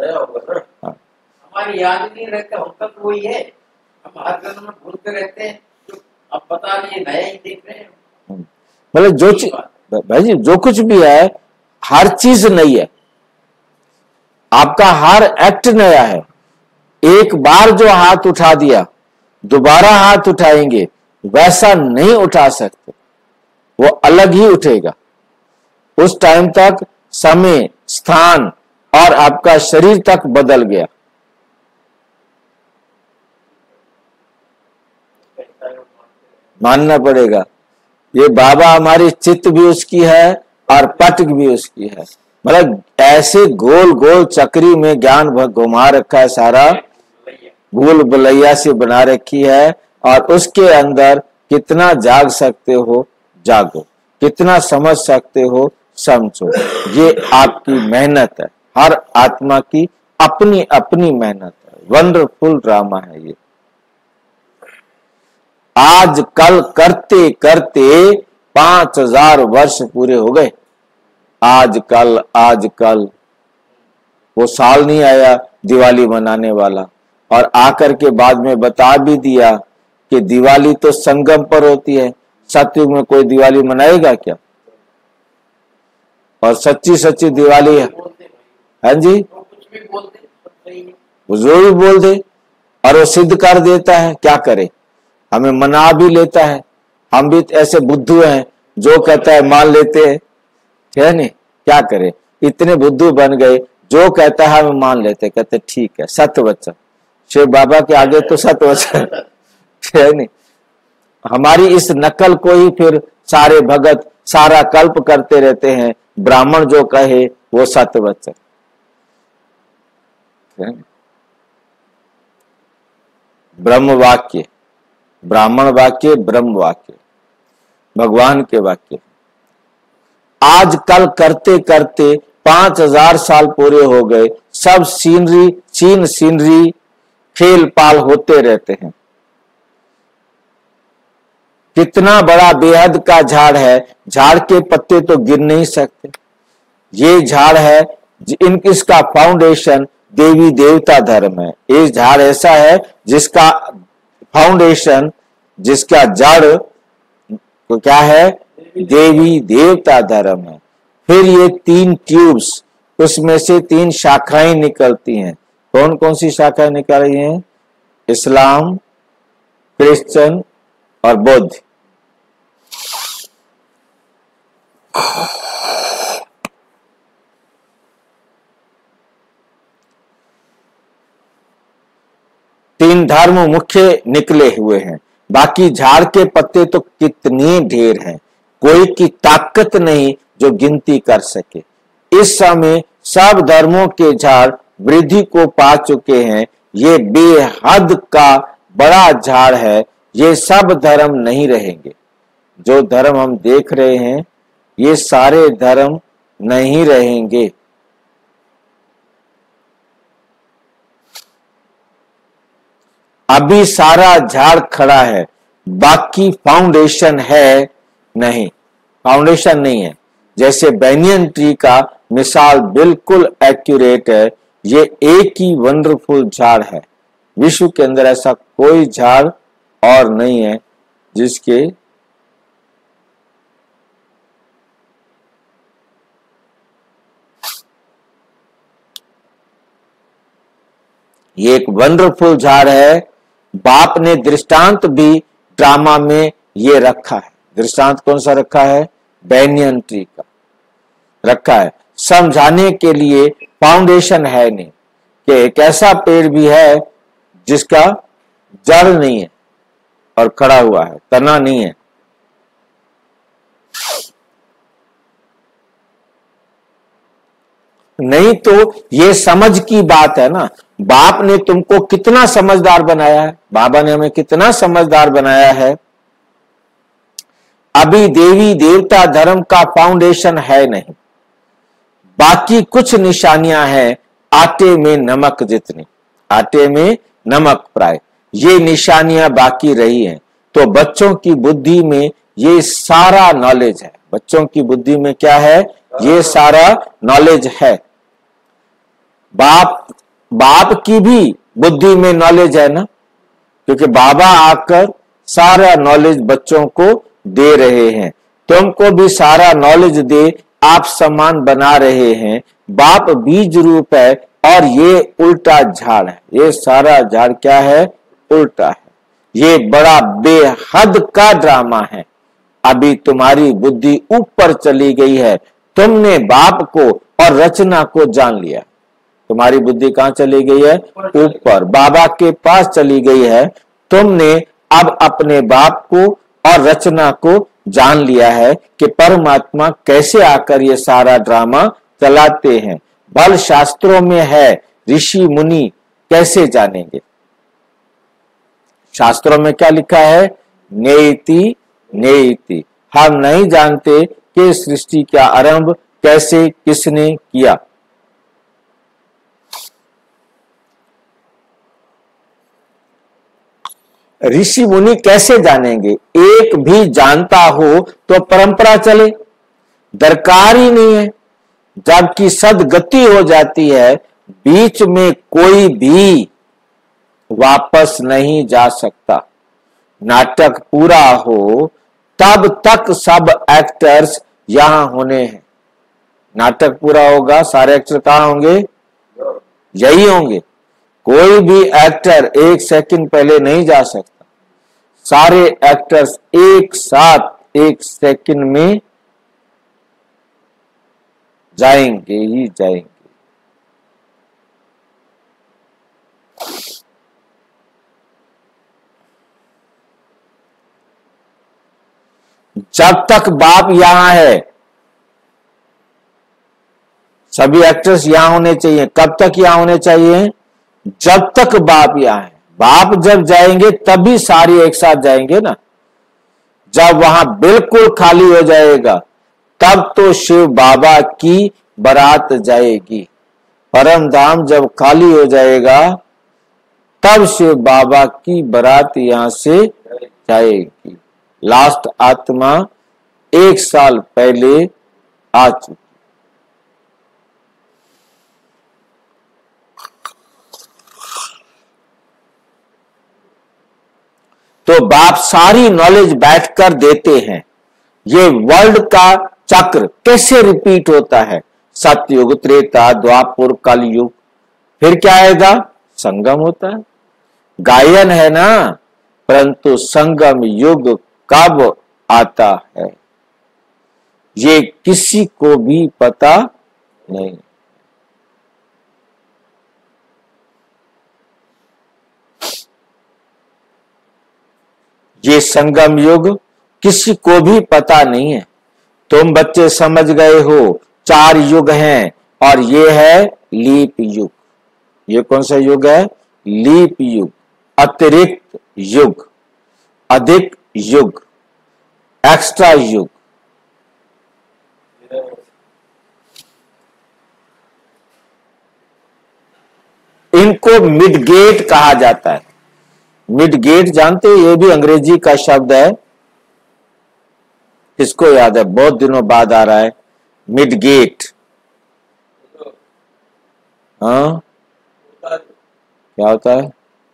हमारी याद नहीं रहता, होता तो वही है, हम हर जन्म में भूलते रहते हैं। तो अब पता नहीं नया ही देख रहे हैं। मतलब जो चीज भाई जी, जो कुछ भी है हर चीज नई है। आपका हर एक्ट नया है। एक बार जो हाथ उठा दिया दोबारा हाथ उठाएंगे वैसा नहीं उठा सकते, वो अलग ही उठेगा। उस टाइम तक समय, स्थान और आपका शरीर तक बदल गया। मानना पड़ेगा। ये बाबा हमारी चित्त भी उसकी है और पट भी उसकी है। मतलब ऐसे गोल गोल चक्री में ज्ञान घुमा रखा है, सारा भूल भुलैया से बना रखी है। और उसके अंदर कितना जाग सकते हो जागो, कितना समझ सकते हो समझो। ये आपकी मेहनत है, हर आत्मा की अपनी अपनी मेहनत है। वंडरफुल ड्रामा है ये। आज कल करते करते पांच हजार वर्ष पूरे हो गए। आज कल आज कल वो साल नहीं आया दिवाली मनाने वाला, और आकर के बाद में बता भी दिया कि दिवाली तो संगम पर होती है। सतयुग में कोई दिवाली मनाएगा क्या? और सच्ची सच्ची दिवाली है। हाँ जी, कुछ भी बोलते, वो जो भी बोल दे और वो सिद्ध कर देता है। क्या करे, हमें मना भी लेता है। हम भी ऐसे बुद्धू हैं, जो कहता है मान लेते हैं, है नहीं, क्या करें, इतने बुद्धू बन गए, जो कहता है हम मान लेते, कहते ठीक है, सत्य वचन, शिव बाबा के आगे तो सत्य वचन, है नहीं। हमारी इस नकल को ही फिर सारे भगत सारा कल्प करते रहते हैं, ब्राह्मण जो कहे वो सत्य वचन। ब्रह्म वाक्य, ब्राह्मण वाक्य, ब्रह्म वाक्य, भगवान के वाक्य। आज कल करते करते पांच हजार साल पूरे हो गए, सब सीनरी सीन सीनरी खेल पाल होते रहते हैं। कितना बड़ा बेहद का झाड़ है, झाड़ के पत्ते तो गिर नहीं सकते। ये झाड़ है, इन इसका फाउंडेशन देवी देवता धर्म है। ये झाड़ ऐसा है जिसका फाउंडेशन, जिसका जड़ तो क्या है, देवी देवता धर्म है। फिर ये तीन ट्यूब्स, उसमें से तीन शाखाएं निकलती हैं। कौन कौन सी शाखाएं निकल रही हैं? इस्लाम, क्रिश्चियन और बौद्ध। तीन धर्म मुख्य निकले हुए हैं, बाकी झाड़ के पत्ते तो कितने ढेर हैं, कोई की ताकत नहीं जो गिनती कर सके। इस समय सब धर्मों के झाड़ वृद्धि को पा चुके हैं। ये बेहद का बड़ा झाड़ है। ये सब धर्म नहीं रहेंगे। जो धर्म हम देख रहे हैं ये सारे धर्म नहीं रहेंगे। अभी सारा झाड़ खड़ा है, बाकी फाउंडेशन है नहीं, फाउंडेशन नहीं है। जैसे बैनियन ट्री का मिसाल बिल्कुल एक्यूरेट है। ये एक ही वंडरफुल झाड़ है। विश्व के अंदर ऐसा कोई झाड़ और नहीं है जिसके ये एक वंडरफुल झाड़ है। बाप ने दृष्टांत भी ड्रामा में ये रखा है। दृष्टांत कौन सा रखा है? बैनियन ट्री का रखा है, समझाने के लिए। फाउंडेशन है नहीं कि एक ऐसा पेड़ भी है जिसका जड़ नहीं है और खड़ा हुआ है, तना नहीं है। नहीं तो ये समझ की बात है ना। बाप ने तुमको कितना समझदार बनाया है, बाबा ने हमें कितना समझदार बनाया है। अभी देवी देवता धर्म का फाउंडेशन है नहीं, बाकी कुछ निशानियां हैं आटे में नमक जितनी, आटे में नमक प्राय, ये निशानियां बाकी रही हैं। तो बच्चों की बुद्धि में ये सारा नॉलेज है। बच्चों की बुद्धि में क्या है? ये सारा नॉलेज है। बाप बाप की भी बुद्धि में नॉलेज है ना, क्योंकि बाबा आकर सारा नॉलेज बच्चों को दे रहे हैं। तुमको भी सारा नॉलेज दे, आप समान बना रहे हैं। बाप बीज रूप है और ये उल्टा झाड़ है। ये सारा झाड़ क्या है? उल्टा है। ये बड़ा बेहद का ड्रामा है। अभी तुम्हारी बुद्धि ऊपर चली गई है। तुमने बाप को और रचना को जान लिया। तुम्हारी बुद्धि कहां चली गई है? ऊपर, बाबा के पास चली गई है। तुमने अब अपने बाप को और रचना को जान लिया है कि परमात्मा कैसे आकर ये सारा ड्रामा चलाते हैं। बल शास्त्रों में है, ऋषि मुनि कैसे जानेंगे? शास्त्रों में क्या लिखा है? नेति नेति। हम नहीं जानते कि सृष्टि का आरंभ कैसे किसने किया। ऋषि मुनि कैसे जानेंगे? एक भी जानता हो तो परंपरा चले, दरकार ही नहीं है। जबकि सदगति हो जाती है, बीच में कोई भी वापस नहीं जा सकता। नाटक पूरा हो तब तक सब एक्टर्स यहां होने हैं। नाटक पूरा होगा, सारे एक्टर कहां होंगे? यही होंगे। कोई भी एक्टर एक सेकंड पहले नहीं जा सकता। सारे एक्टर्स एक साथ एक सेकंड में जाएंगे ही जाएंगे। जब तक बाप यहां है, सभी एक्टर्स यहां होने चाहिए। कब तक यहां होने चाहिए? जब तक बाप यहां है। बाप जब जाएंगे तभी सारी एक साथ जाएंगे ना। जब वहां बिल्कुल खाली हो जाएगा तब तो शिव बाबा की बारात जाएगी। परम धाम जब खाली हो जाएगा तब शिव बाबा की बारात यहां से जाएगी। लास्ट आत्मा एक साल पहले आ चुकी। तो बाप सारी नॉलेज बैठकर देते हैं। ये वर्ल्ड का चक्र कैसे रिपीट होता है? सतयुग, त्रेता, द्वापर, कलयुग, फिर क्या आएगा? संगम होता है। गायन है ना, परंतु संगम युग कब आता है ये किसी को भी पता नहीं। ये संगम युग किसी को भी पता नहीं है। तुम बच्चे समझ गए हो चार युग हैं और ये है लीप युग। ये कौन सा युग है? लीप युग, अतिरिक्त युग, अधिक युग, एक्स्ट्रा युग। इनको मिडगेट कहा जाता है। मिडगेट जानते हो? ये भी अंग्रेजी का शब्द है। किसको याद है? बहुत दिनों बाद आ रहा है मिडगेट। हाँ, क्या होता है?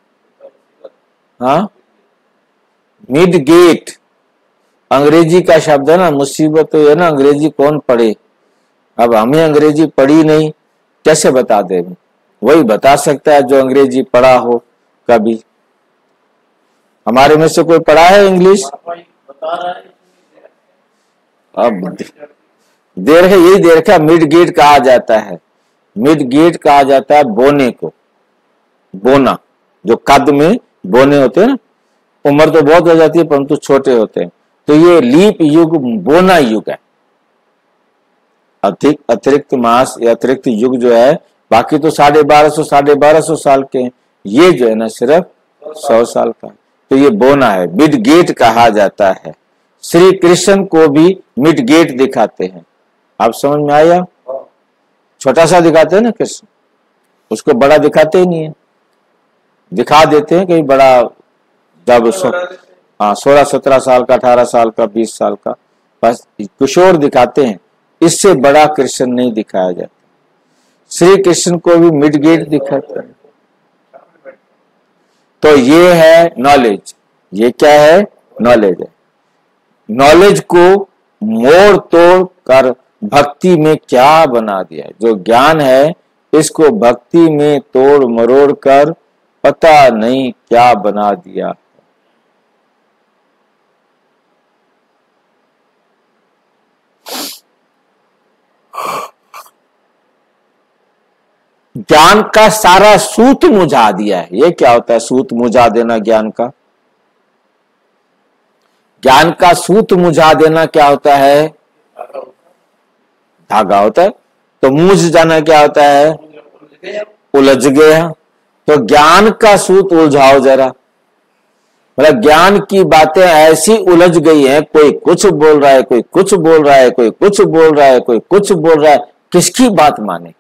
हाँ, मिडगेट अंग्रेजी का शब्द है ना। मुसीबत तो है ना, अंग्रेजी कौन पढ़े? अब हमें अंग्रेजी पढ़ी नहीं, कैसे बता दे? वही बता सकता है जो अंग्रेजी पढ़ा हो कभी। हमारे में से कोई पढ़ा है इंग्लिश? बता रहा है। अब देर है, यही देर का मिड गेट कहा जाता है। मिड गेट कहा जाता है बोने को। बोना, जो कद में बोने होते हैं ना, उम्र तो बहुत हो जाती है परंतु छोटे होते हैं। तो ये लीप युग बोना युग है। अधिक अतिरिक्त मास या अतिरिक्त युग जो है, बाकी तो साढ़े बारह सौ साढ़े बारह सौ साल के हैं। ये जो है ना सिर्फ सौ साल का। तो ये बोना है, मिड गेट कहा जाता है। श्री कृष्ण को भी मिड गेट दिखाते हैं। आप समझ में आया? छोटा सा दिखाते हैं ना कृष्ण, उसको बड़ा दिखाते ही नहीं है। दिखा देते हैं कहीं बड़ा, जब हाँ सोलह सत्रह साल का, अठारह साल का, बीस साल का, बस किशोर दिखाते हैं। इससे बड़ा कृष्ण नहीं दिखाया जाता। श्री कृष्ण को भी मिड गेट दिखाते हैं। तो ये है नॉलेज। ये क्या है? नॉलेज है। नॉलेज को मोड़ तोड़ कर भक्ति में क्या बना दिया? जो ज्ञान है इसको भक्ति में तोड़ मरोड़ कर पता नहीं क्या बना दिया। ज्ञान का सारा सूत मुझा दिया है। ये क्या होता है सूत मुझा देना? ज्ञान का ज्ञान का सूत मुझा देना क्या होता है? धागा होता है। तो मूझ जाना क्या होता है? उलझ गया। तो ज्ञान का सूत उलझाओ जरा। मतलब ज्ञान की बातें ऐसी उलझ गई हैं, कोई कुछ बोल रहा है, कोई कुछ बोल रहा है, कोई कुछ बोल रहा है, कोई कुछ बोल रहा है। किसकी बात माने?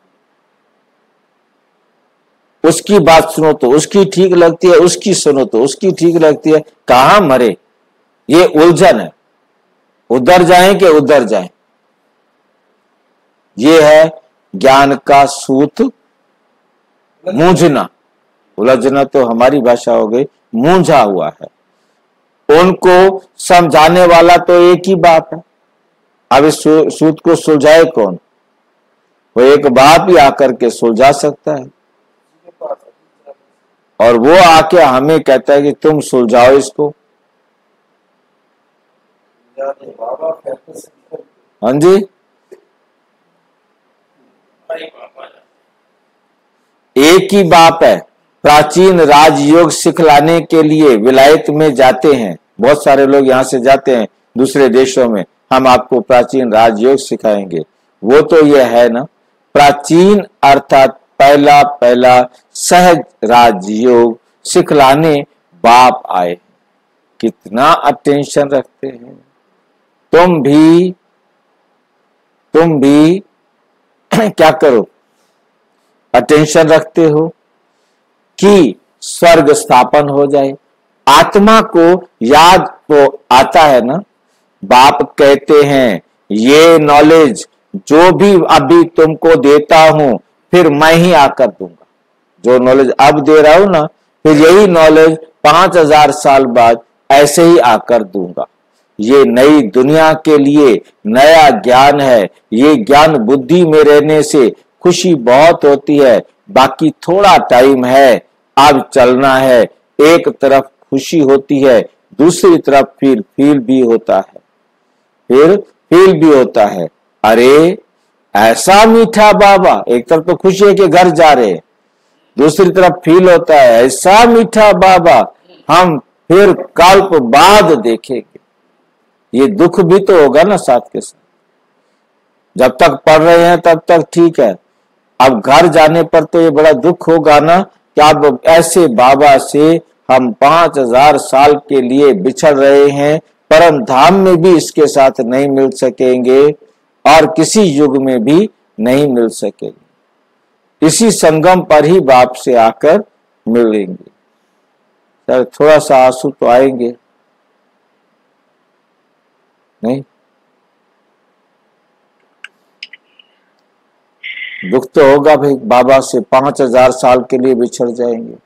उसकी बात सुनो तो उसकी ठीक लगती है, उसकी सुनो तो उसकी ठीक लगती है। कहां मरे? ये उलझन है। उधर जाएं कि उधर जाएं, ये है ज्ञान का सूत मूंझना। उलझना तो हमारी भाषा हो गई, मूंझा हुआ है। उनको समझाने वाला तो एक ही बाप है। अब इस सूत को सुलझाए कौन? वो एक बाप ही आकर के सुलझा सकता है। और वो आके हमें कहता है कि तुम सुलझाओ इसको। बाबा कहते हैं हाँ जी, भाई पापा एक ही बाप है। प्राचीन राजयोग सिखलाने के लिए विलायत में जाते हैं, बहुत सारे लोग यहाँ से जाते हैं दूसरे देशों में, हम आपको प्राचीन राजयोग सिखाएंगे। वो तो ये है ना, प्राचीन अर्थात पहला पहला सहज राजयोग सिखलाने बाप आए। कितना अटेंशन रखते हैं। तुम भी तुम भी क्या करो, अटेंशन रखते हो कि स्वर्ग स्थापन हो जाए। आत्मा को याद तो आता है ना, बाप कहते हैं ये नॉलेज जो भी अभी तुमको देता हूं फिर मैं ही आकर दूंगा। जो नॉलेज अब दे रहा हूं ना, फिर यही नॉलेज पांच हजार साल बाद ऐसे ही आकर दूंगा। ये नई दुनिया के लिए नया ज्ञान है। ये ज्ञान बुद्धि में रहने से खुशी बहुत होती है, बाकी थोड़ा टाइम है, अब चलना है। एक तरफ खुशी होती है, दूसरी तरफ फिर फील भी होता है फिर फील भी होता है अरे ऐसा मीठा बाबा। एक तरफ तो खुशी है कि घर जा रहे हैं, दूसरी तरफ फील होता है ऐसा मीठा बाबा हम फिर कल्प बाद देखेंगे। ये दुख भी तो होगा ना साथ के साथ। जब तक पढ़ रहे हैं तब तक ठीक है, अब घर जाने पर तो ये बड़ा दुख होगा ना कि अब ऐसे बाबा से हम पांच हजार साल के लिए बिछड़ रहे हैं, परम धाम में भी इसके साथ नहीं मिल सकेंगे और किसी युग में भी नहीं मिल सकेंगे। इसी संगम पर ही बाप से आकर मिलेंगे। सर थोड़ा सा आंसू तो आएंगे नहीं? दुख तो होगा भाई, बाबा से पांच हजार साल के लिए बिछड़ जाएंगे।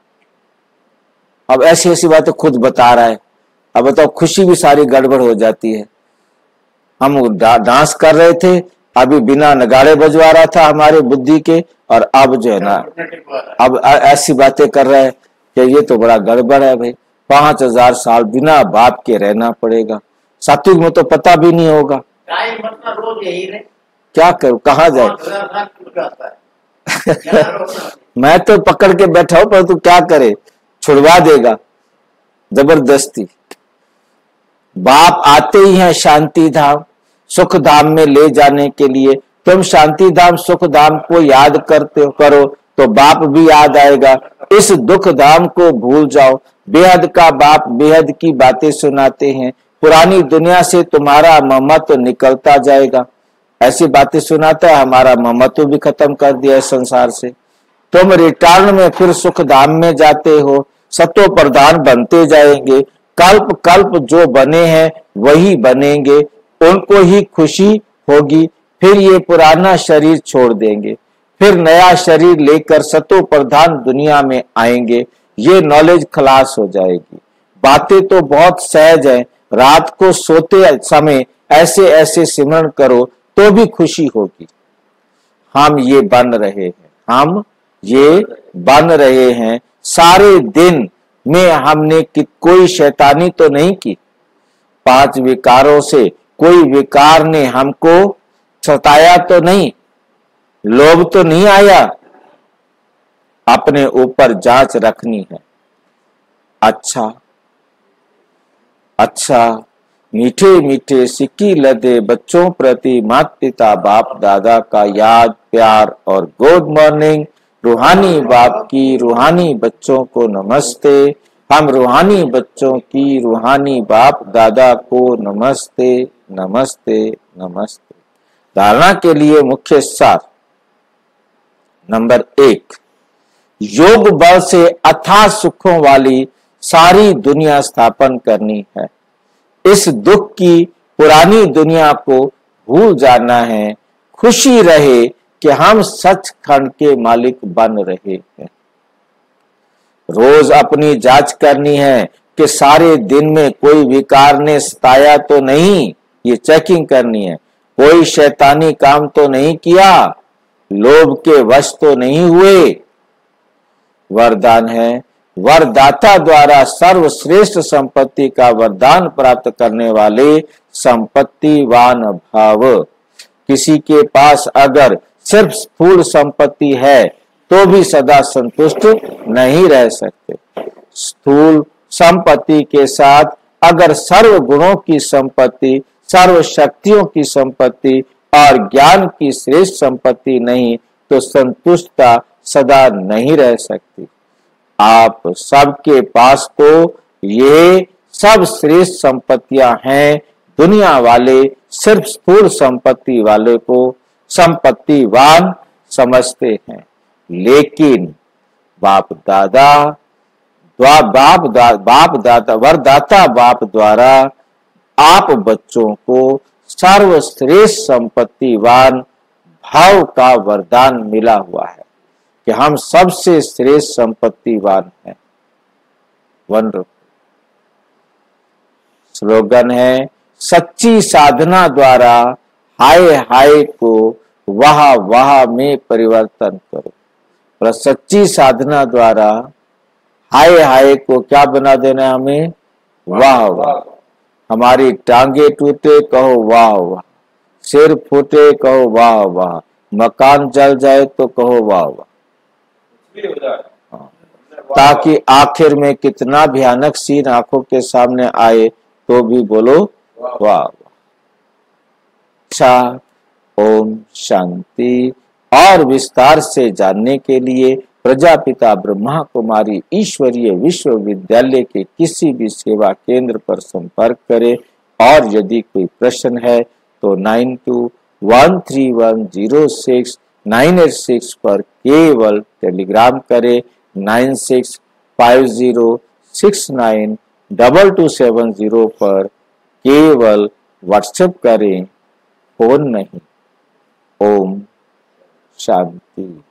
अब ऐसी ऐसी बातें खुद बता रहा है। अब बताओ, खुशी भी सारी गड़बड़ हो जाती है। हम डा, डांस कर रहे थे, अभी बिना नगाड़े बजवा रहा था हमारे बुद्धि के, और अब जो है ना अब ऐसी बातें कर रहा है कि ये तो बड़ा गड़बड़ है भाई। पांच हजार साल बिना बाप के रहना पड़ेगा। सात्विक में तो पता भी नहीं होगा। रोज यही रहे, क्या करूं, कहाँ जाए। मैं तो पकड़ के बैठा हूं, पर तू क्या करे, छुड़वा देगा जबरदस्ती। बाप आते ही हैं शांति धाम सुख धाम में ले जाने के लिए। तुम शांति धाम सुख धाम को याद करते हो करो तो बाप भी याद आएगा। इस दुख धाम को भूल जाओ। बेहद का बाप बेहद की बातें सुनाते हैं। पुरानी दुनिया से तुम्हारा ममत्व निकलता जाएगा। ऐसी बातें सुनाता है, हमारा ममत्व भी खत्म कर दिया है संसार से। तुम रिटर्न में फिर सुख धाम में जाते हो, सत्व प्रधान बनते जाएंगे। कल्प कल्प जो बने हैं वही बनेंगे, उनको ही खुशी होगी। फिर ये पुराना शरीर छोड़ देंगे, फिर नया शरीर लेकर सत्व प्रधान दुनिया में आएंगे। ये नॉलेज खलास हो जाएगी। बातें तो बहुत सहज है। रात को सोते समय ऐसे ऐसे सिमरण करो तो भी खुशी होगी। हम ये बन रहे हैं, हम ये बन रहे हैं। सारे दिन में हमने कि कोई शैतानी तो नहीं की। पांच विकारों से कोई विकार ने हमको सताया तो नहीं, लोभ तो नहीं आया। अपने ऊपर जांच रखनी है। अच्छा अच्छा मीठे मीठे सिक्की लदे बच्चों प्रति माता पिता बाप दादा का याद प्यार और गुड मॉर्निंग। रूहानी बाप की रूहानी बच्चों को नमस्ते। हम रूहानी बच्चों की रूहानी बाप दादा को नमस्ते नमस्ते नमस्ते। धारणा के लिए मुख्य सार नंबर एक, योग बल से अथाह सुखों वाली सारी दुनिया स्थापन करनी है। इस दुख की पुरानी दुनिया को भूल जाना है। खुशी रहे कि हम सचखंड के मालिक बन रहे हैं। रोज अपनी जांच करनी है कि सारे दिन में कोई विकार ने सताया तो नहीं, ये चेकिंग करनी है। कोई शैतानी काम तो नहीं किया, लोभ के वश तो नहीं हुए। वरदान है, वरदाता द्वारा सर्वश्रेष्ठ संपत्ति का वरदान प्राप्त करने वाले संपत्तिवान भाव। किसी के पास अगर सिर्फ स्थूल संपत्ति है तो भी सदा संतुष्ट नहीं रह सकते। स्थूल संपत्ति के साथ अगर सर्व गुणों की संपत्ति, सर्व शक्तियों की संपत्ति और ज्ञान की श्रेष्ठ संपत्ति नहीं तो संतुष्टता सदा नहीं रह सकती। आप सबके पास तो ये सब श्रेष्ठ संपत्तियां हैं। दुनिया वाले सिर्फ स्थूल संपत्ति वाले को संपत्तिवान समझते हैं, लेकिन बाप दादा द्वा बाप दा, बाप दादा वरदाता बाप द्वारा आप बच्चों को सर्वश्रेष्ठ संपत्तिवान भाव का वरदान मिला हुआ है कि हम सबसे श्रेष्ठ संपत्तिवान हैं। वंडरफुल स्लोगन है, सच्ची साधना द्वारा हाय हाय को वाह वाह में परिवर्तन करो। पर सच्ची साधना द्वारा हाय हाय को क्या बना देना हमें? वाह वाह। हमारी टांगे टूटे कहो वाह वाह, सिर फूटे कहो वाह वाह, मकान जल जाए तो कहो वाह वाह। हाँ। ताकि आखिर में कितना भयानक सीन आंखों के सामने आए तो भी बोलो वाह वाह। अच्छा, ओम शांति। और विस्तार से जानने के लिए प्रजापिता ब्रह्मा कुमारी ईश्वरीय विश्वविद्यालय के किसी भी सेवा केंद्र पर संपर्क करें। और यदि कोई प्रश्न है तो nine two one three one zero six nine eight six पर केवल टेलीग्राम करें। Nine six five zero six nine double two seven zero पर केवल व्हाट्सएप करें, फोन नहीं। ओम शांति।